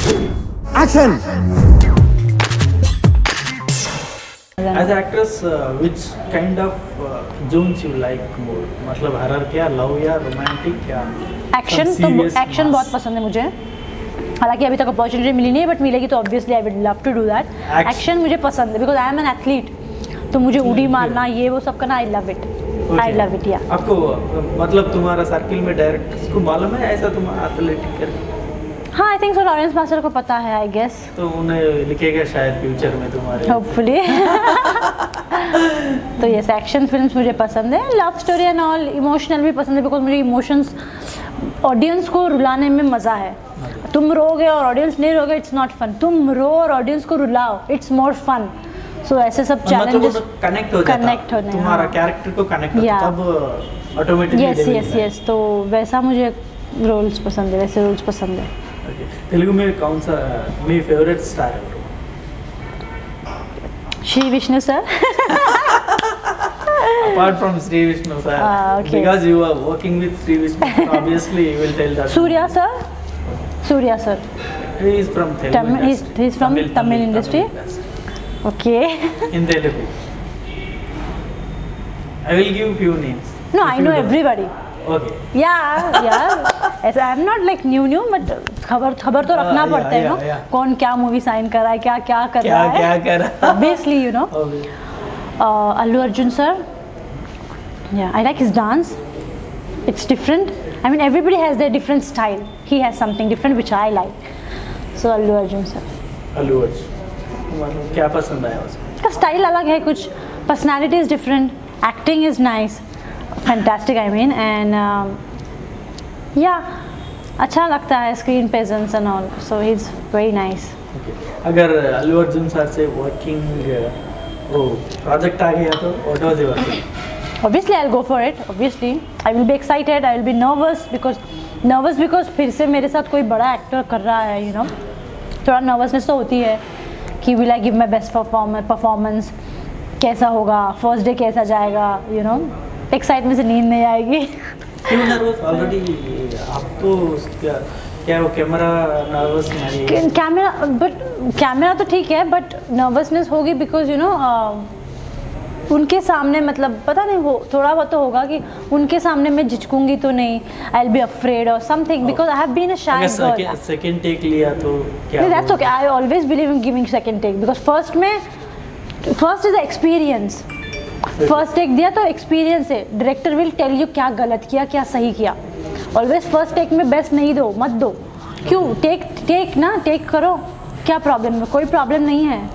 Action! As an actress, which kind of zones you like more? मतलब horror क्या, love या romantic क्या? Action तो एक्शन बहुत पसंद है मुझे, हालांकि अभी तक अपॉर्चुनिटी मिली नहीं है, बट मिलेगी तो obviously I would love to do that. Action मुझे पसंद है because I am an athlete, तो मुझे उड़ी मारना ये वो सब करना I love it, I love it. या आपको मतलब तुम्हारा सर्किल में डायरेक्टर्स को मालूम है ऐसा तुम्हारा एथलेटिक कर? हाँ, I think so Lawrence master को पता है आई गेस, तो उन्हें लिखेगा शायद फ्यूचर में तुम्हारे, होपफुली। तो ये एक्शन फिल्म्स मुझे पसंद है, love story and all, emotional भी पसंद है बिकॉज मुझे इमोशंस, ऑडियंस को रुलाने में मज़ा है। तुम रोगे और ऑडियंस नहीं रोगे, इट्स नॉट फन। तुम रो और ऑडियंस को रुलाओ, इट्स मोर फन। सो ऐसे सब चैलेंजेस कनेक्ट होने, तुम्हारा कैरेक्टर को कनेक्ट होता तब ऑटोमेटिकली। यस यस यस, तो वैसा मुझे रोल्स पसंद है, वैसे रोल्स पसंद है। तेलुगु में कौन सा मेरी फेवरेट स्टार है? Sri Vishnu sir. Apart from Sri Vishnu sir, okay. Because you are working with Sri Vishnu, obviously you will tell that. Surya sir, Surya sir. He is from Telugu. He's from Tamil industry. Okay. In Telugu. I will give few names. No, I know everybody. Okay. Yeah. ऐसा I'm not like new, but खबर तो रखना पड़ता है, ना कौन क्या movie sign कर रहा है, क्या कर रहा है, क्या कर रहा है, obviously you know. Allu Arjun sir, yeah, I like his dance, it's different. I mean everybody has their different style, he has something different which I like, so Allu Arjun sir. Allu Arjun क्या पसंद आया उसको? उसका style अलग है कुछ, personality is different, acting is nice, fantastic I mean, and yeah, अच्छा लगता है screen presence and all, so he is very nice. अगर अल्लू अर्जुन सर से वर्किंग वो प्रोजेक्ट आ गया तो what was your feeling? Obviously I'll go for it, obviously I will be excited, I will be nervous because फिर से मेरे साथ कोई बड़ा एक्टर कर रहा है, you know, थोड़ा नर्वसनेस तो होती है कि will I give my best performance, कैसा होगा, फर्स्ट डे कैसा जाएगा, you know, एक्साइटमेंट से नींद नहीं आएगी। क्यों नर्वस? ऑलरेडी आपको क्या वो कैमरा नर्वस नहीं? कैमरा तो ठीक है, बट नर्वसनेस होगी बिकॉज यू नो उनके सामने, मतलब पता नहीं हो, थोड़ा बहुत तो होगा कि उनके सामने मैं झिझकूंगी तो नहीं, आई विल बी अफ्रेड और something because I have been a shy girl. Second take लिया तो क्या? That's okay, I always believe in giving second take because first is experience. First take दिया तो एक्सपीरियंस है, डायरेक्टर विल टेल यू क्या गलत किया क्या सही किया। ऑलवेज फर्स्ट टेक में बेस्ट नहीं दो, मत दो। क्यों? टेक ना, टेक करो, क्या प्रॉब्लम है? कोई प्रॉब्लम नहीं है।